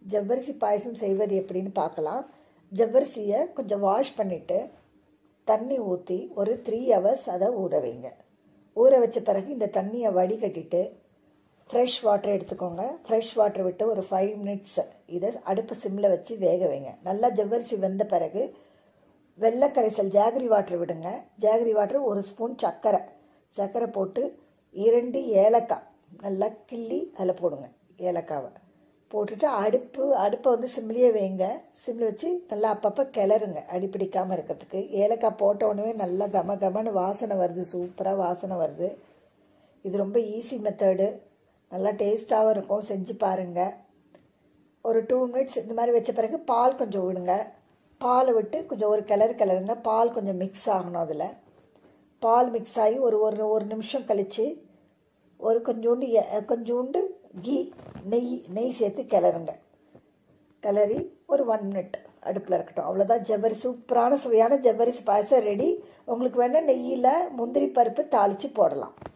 ஜவ்வரிசி பாயசம் செய்வது எப்படின்னு பார்க்கலாம். ஜவ்வரிசியை கொஞ்சம் வாஷ் பண்ணிவிட்டு தண்ணி ஊற்றி ஒரு 3 hours அதை ஊற வைங்க. ஊற வச்ச பிறகு இந்த தண்ணியை வடிகட்டிட்டு ஃப்ரெஷ் வாட்டர் எடுத்துக்கோங்க. ஃப்ரெஷ் வாட்டர் விட்டு ஒரு 5 minutes இதை அடுப்பு சிம்மில் வச்சு வேக வைங்க. நல்லா ஜவ்வரிசி வெந்த பிறகு வெள்ளை கரைசல் ஜாகரி வாட்டர் விடுங்க. ஜாகரி வாட்டர் 1 ஸ்பூன் சர்க்கரை போட்டு 2 ஏலக்காய் நல்லா கிள்ளி அதில் போடுங்க. ஏலக்காவை போட்டுட்டு அடுப்பை வந்து சிம்லேயே வைங்க. சிம்மில் வச்சு நல்லா அப்பப்போ கிளறுங்க அடிப்பிடிக்காமல் இருக்கிறதுக்கு. ஏலக்காய் போட்ட உடனே நல்லா கமன்னு வாசனை வருது, சூப்பராக வாசனை வருது. இது ரொம்ப ஈஸி மெத்தடு, நல்லா டேஸ்ட்டாகவும் இருக்கும். செஞ்சு பாருங்கள். ஒரு 2 minutes இந்த மாதிரி வச்ச பிறகு பால் கொஞ்சம் விடுங்க. பாலை விட்டு கொஞ்சம் ஒரு கிளறுங்க. பால் கொஞ்சம் மிக்ஸ் ஆகணும். அதில் பால் மிக்ஸ் ஆகி ஒரு நிமிஷம் கழித்து ஒரு கொஞ்சோண்டு நெய் சேர்த்து கிளறுங்க. கிளறி ஒரு 1 minute அடுப்பில் இருக்கட்டும். அவ்வளோதான். சூப்பரான சுவையான ஜவ்வரிசி பாயசம் ரெடி. உங்களுக்கு வேணால் நெய்யில் முந்திரி பருப்பு தாளித்து போடலாம்.